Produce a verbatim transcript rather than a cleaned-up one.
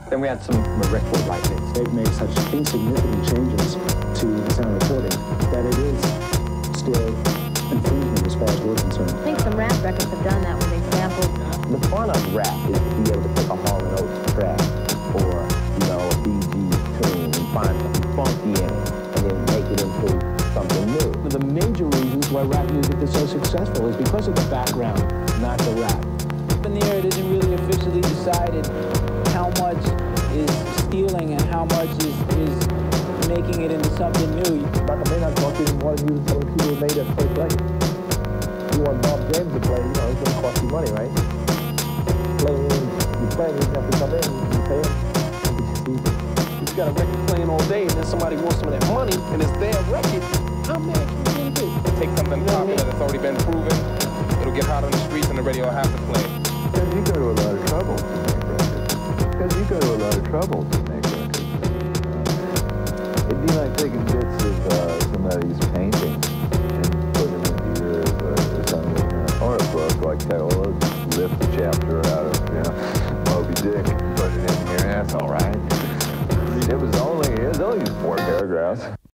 Then we had some record like this. They've made such insignificant changes to the sound recording that it is still infringement as far as we're concerned. I think some rap records have done that when they sampled. The fun of rap is to be able to take a Hall and Oates track or, you know, a Bee Gees tune and find something funky in it and then make it into something new. One of the major reasons why rap music is so successful is because of the background, not the rap. In the air, it isn't really officially decided how much is stealing and how much is, is making it into something new. Like I may not cost you more than you tell the people who made that first record. You want Bob James to play, you know, it's going to cost you money, right? Playing, you play, you have to come in, you pay him. If you got a record playing all day and then somebody wants some of that money and it's their record, how mad can you really be? Take something you know popular I mean? that's already been proven, it'll get hot on the streets and the radio will have to play. Because you go to a lot of trouble to make records. Because you go to a lot of trouble to make records. Uh, it'd be like taking bits of uh, somebody's painting and put them into yours or, or something. Uh, or a book like that. Well, just lift a chapter out of, you know, Moby Dick and put it in here. That's all right. It was only, it was only four paragraphs.